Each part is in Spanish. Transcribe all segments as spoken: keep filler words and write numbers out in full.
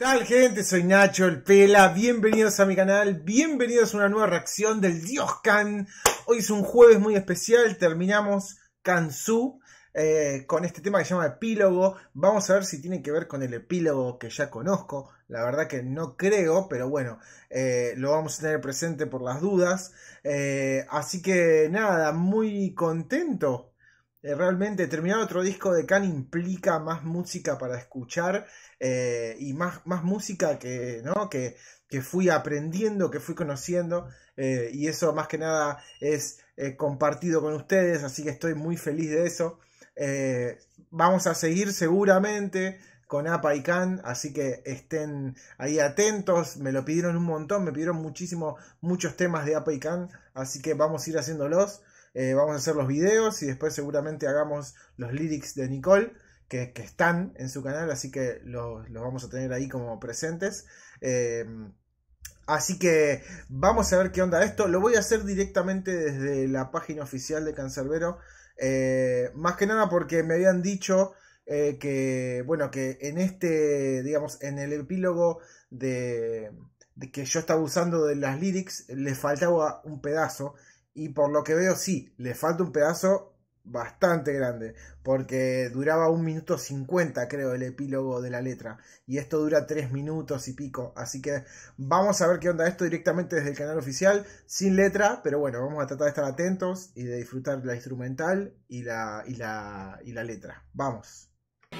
tal, gente? Soy Nacho el Pela, bienvenidos a mi canal, bienvenidos a una nueva reacción del Dios Can. Hoy es un jueves muy especial, terminamos Kanzú eh, con este tema que se llama Epílogo. Vamos a ver si tiene que ver con el epílogo que ya conozco, la verdad que no creo, pero bueno, eh, lo vamos a tener presente por las dudas. Eh, así que nada, muy contento. Eh, realmente terminar otro disco de Can implica más música para escuchar eh, y más, más música que, ¿no? que, que fui aprendiendo, que fui conociendo eh, y eso más que nada es eh, compartido con ustedes, así que estoy muy feliz de eso. Eh, vamos a seguir seguramente con Apa y Can, así que estén ahí atentos, me lo pidieron un montón, me pidieron muchísimo, muchos temas de Apa y Can, así que vamos a ir haciéndolos. Eh, vamos a hacer los videos y después seguramente hagamos los lyrics de Nicole que, que están en su canal, así que los, los vamos a tener ahí como presentes. Eh, así que vamos a ver qué onda esto. Lo voy a hacer directamente desde la página oficial de Cancerbero, eh, más que nada porque me habían dicho eh, que, bueno, que en este, digamos, en el epílogo de, de que yo estaba usando de las lyrics, le faltaba un pedazo. Y por lo que veo, sí, le falta un pedazo bastante grande, porque duraba un minuto cincuenta, creo, el epílogo de la letra. Y esto dura tres minutos y pico. Así que vamos a ver qué onda esto directamente desde el canal oficial, sin letra. Pero bueno, vamos a tratar de estar atentos y de disfrutar la instrumental y la, y la, y la letra. Vamos.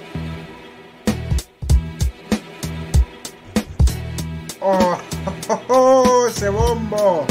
¡Oh! ¡Oh! ¡Oh! ¡Ese bombo!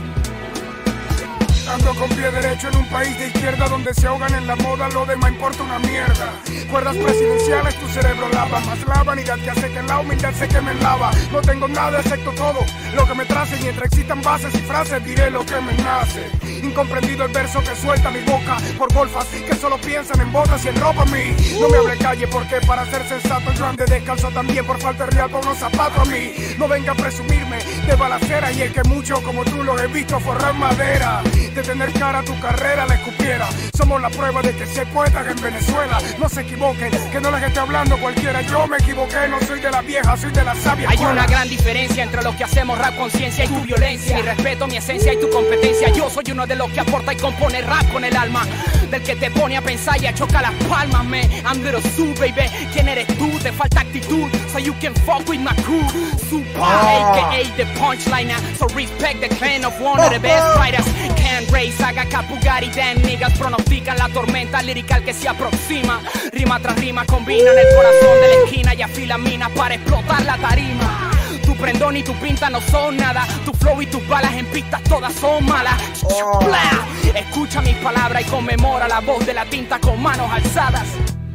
Ando con pie derecho en un país de izquierda donde se ahogan en la moda, lo demás importa una mierda. Cuerdas presidenciales, tu cerebro lava, más lava, vanidad que hace que la humildad se queme en lava. No tengo nada excepto todo lo que me trace, mientras existan bases y frases diré lo que me nace. Incomprendido el verso que suelta mi boca por golfas que solo piensan en botas y en ropa a mí. No me hable calle porque para ser sensato yo ande descalzo también por falta de real por unos zapatos a mí. No venga a presumirme de balacera y el que mucho como tú lo he visto forrar madera. De tener cara a tu carrera la escupiera. Somos la prueba de que si hay poetas en Venezuela. No se equivoquen, que no les esté hablando cualquiera. Yo me equivoqué, no soy de la vieja, soy de la sabia. Hay una gran diferencia entre lo que hacemos rap conciencia y tu violencia. Mi respeto, mi esencia y tu competencia. Yo soy uno de los que aporta y compone rap con el alma. Del que te pone a pensar y a chocar las palmas, me. I'm little Sue, baby. ¿Quién eres tú? Te falta actitud, so you can fuck with my crew. Super, oh. A K A the punchliner. So respect the clan of one of the best writers. Can race, haga Capugari, damn niggas pronostican la tormenta lirical que se aproxima. Rima tras rima combinan el corazón de la esquina y afilan minas para explotar la tarima. Tu prendón y tu pinta no son nada. Tu flow y tus balas en pistas todas son malas. Oh. Escucha mis palabras y conmemora la voz de la tinta con manos alzadas.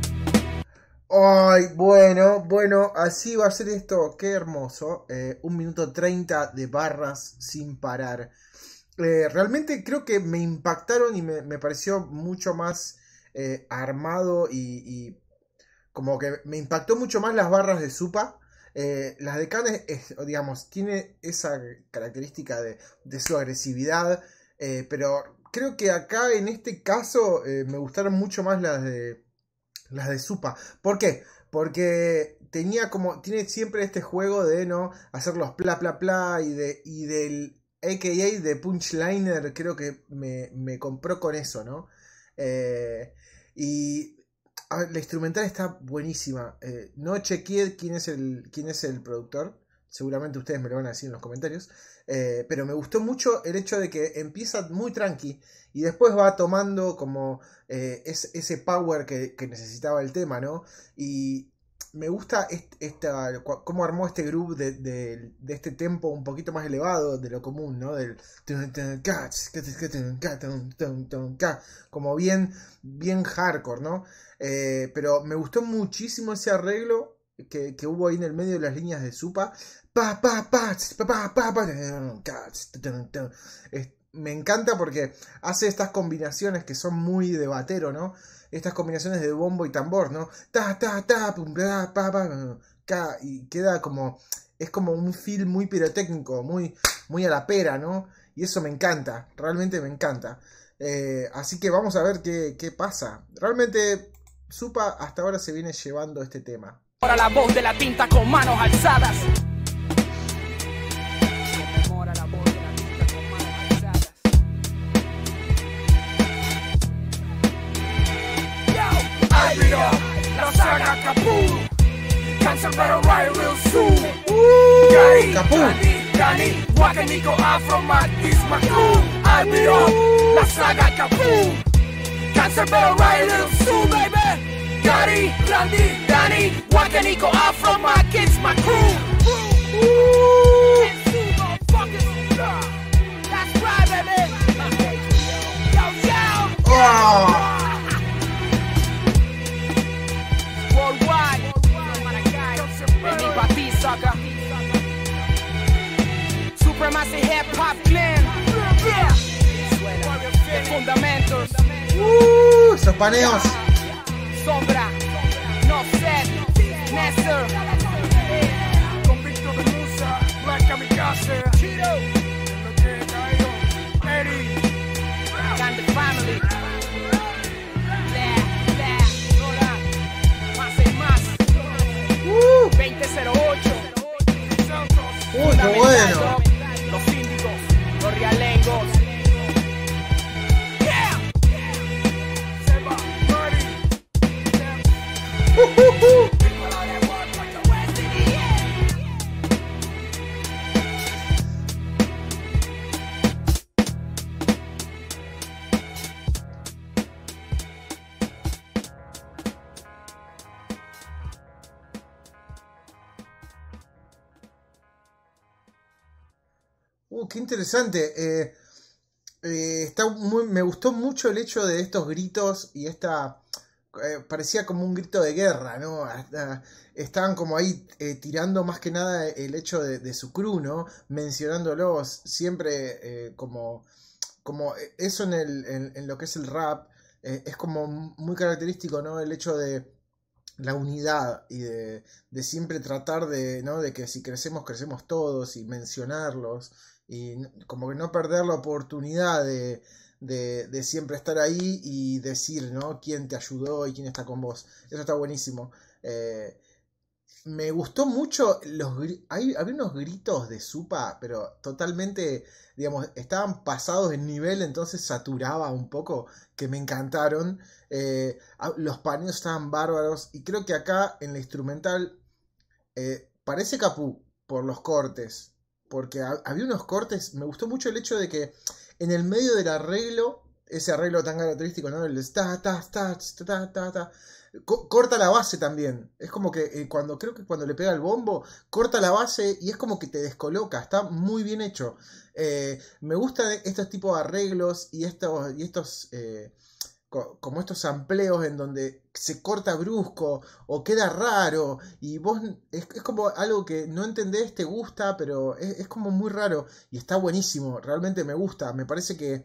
Ay, bueno, bueno, así va a ser esto. Qué hermoso. Eh, un minuto treinta de barras sin parar. Eh, realmente creo que me impactaron y me, me pareció mucho más eh, armado y, y como que me impactó mucho más las barras de Supa. Eh, las de Can, es, es, digamos, tiene esa característica de, de su agresividad, eh, pero creo que acá en este caso eh, me gustaron mucho más las de las de Supa. ¿Por qué? Porque tenía como, tiene siempre este juego de no hacer los pla pla pla y de y del A K A de Punchliner, creo que me, me compró con eso, ¿no? Eh, y a ver, la instrumental está buenísima. Eh, no chequeé quién es el quién es el productor. Seguramente ustedes me lo van a decir en los comentarios. Eh, pero me gustó mucho el hecho de que empieza muy tranqui y después va tomando como eh, es, ese power que, que necesitaba el tema, ¿no? Y me gusta esta, cómo armó este groove de, de, de este tempo un poquito más elevado de lo común, ¿no? Del como bien, bien hardcore, ¿no? Eh, pero me gustó muchísimo ese arreglo que, que hubo ahí en el medio de las líneas de Supa. Pa, pa, pa, pa, pa, pa, es, me encanta porque hace estas combinaciones que son muy de batero, ¿no? Estas combinaciones de bombo y tambor, ¿no? Ta, ta, ta, pum, pa, pa, pa, y queda como, es como un feel muy pirotécnico, muy, muy a la pera, ¿no? Y eso me encanta, realmente me encanta. Eh, así que vamos a ver qué, qué pasa. Realmente Supa hasta ahora se viene llevando este tema. Ahora la voz de la tinta con manos alzadas. Conmemora la voz de la tinta con manos alzadas. Yo, I beat up la saga Capú. Cancerbero right real soon. Gary, Gani, Gani, Wakanico Afro Mac is my crew. I beat up la saga Capú. Cancerbero right real soon, baby. Gary, Randy, Danny, Wakanico Afro Mac is my crew. that's right, baby. Yo, yo. Oh. Worldwide. Benny Batista. Supremacy Hip Hop Clan. Yeah. The Fundamentos. Uh, esos paneos. Sombra. No set. Nestor. Convicto de Musa, Black Kamikaze. Cheeto. Eddie. And the family. There, there. Hola. Más y más. Uh, veinte cero ocho. uy, qué bueno. Los síndicos, los realengos. Yeah. Seba, Murray. Uh, uh, uh. Uh, qué interesante. Eh, eh, está muy, me gustó mucho el hecho de estos gritos y esta... Eh, parecía como un grito de guerra, ¿no? Hasta, estaban como ahí eh, tirando más que nada el hecho de, de su crew, ¿no? Mencionándolos siempre eh, como, como eso en, el, en, en lo que es el rap. Eh, es como muy característico, ¿no? El hecho de la unidad y de, de siempre tratar de, ¿no? De que si crecemos, crecemos todos y mencionarlos. Y como que no perder la oportunidad de, de, de siempre estar ahí y decir, ¿no? Quién te ayudó y quién está con vos. Eso está buenísimo. Eh, me gustó mucho los hay, había unos gritos de Supa, pero totalmente, digamos, estaban pasados en nivel, entonces saturaba un poco, que me encantaron. Eh, los paneos estaban bárbaros y creo que acá en la instrumental eh, parece Capú por los cortes. Porque había unos cortes, me gustó mucho el hecho de que en el medio del arreglo, ese arreglo tan característico, ¿no? El ta, ta, ta, ta, ta, ta, co corta la base también. Es como que eh, cuando creo que cuando le pega el bombo, corta la base y es como que te descoloca. Está muy bien hecho. Eh, me gustan estos tipos de arreglos y estos, y estos eh, como estos sampleos en donde se corta brusco o queda raro y vos es, es como algo que no entendés, te gusta, pero es, es como muy raro y está buenísimo, realmente me gusta, me parece que,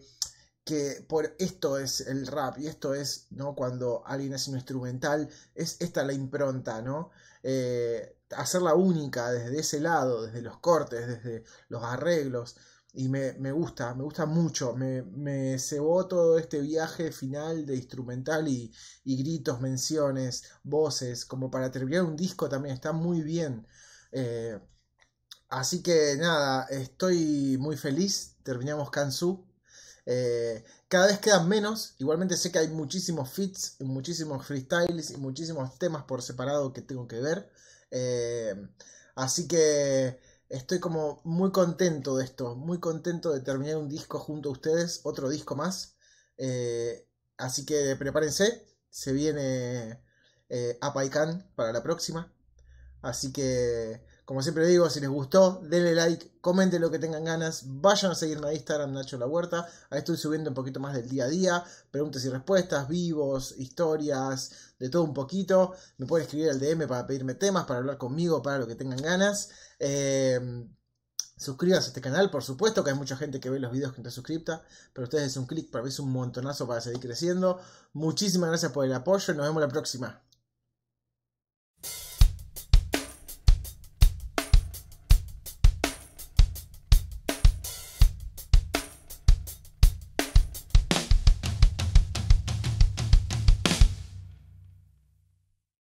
que por esto es el rap y esto es, ¿no? Cuando alguien hace un instrumental, es esta la impronta, ¿no? Eh, hacerla única desde ese lado, desde los cortes, desde los arreglos. Y me, me gusta, me gusta mucho, me, me cebó todo este viaje final de instrumental y, y gritos, menciones, voces, como para terminar un disco también, está muy bien. Eh, así que nada, estoy muy feliz, terminamos Kansu. Eh, cada vez quedan menos, igualmente sé que hay muchísimos feats, muchísimos freestyles y muchísimos temas por separado que tengo que ver. Eh, así que... Estoy como muy contento de esto, muy contento de terminar un disco junto a ustedes, otro disco más. Eh, así que prepárense, se viene eh, Apaikan para la próxima. Así que, como siempre digo, si les gustó, denle like, comenten lo que tengan ganas, vayan a seguirme a Instagram, Nacho La Huerta. Ahí estoy subiendo un poquito más del día a día, preguntas y respuestas, vivos, historias, de todo un poquito. Me pueden escribir al D M para pedirme temas, para hablar conmigo, para lo que tengan ganas. Eh, suscríbanse a este canal, por supuesto, que hay mucha gente que ve los videos que no está suscripta, pero ustedes es un clic para ver, es un montonazo para seguir creciendo. Muchísimas gracias por el apoyo y nos vemos la próxima.